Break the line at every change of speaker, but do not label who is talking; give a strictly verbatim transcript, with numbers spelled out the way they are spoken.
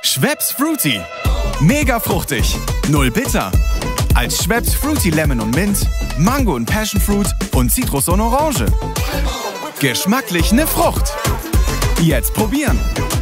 Schweppes Fruity. Mega fruchtig. Null bitter. Als Schweppes Fruity Lemon und Mint, Mango und Passionfruit und Zitrus und Orange. Geschmacklich ne Frucht. Jetzt probieren.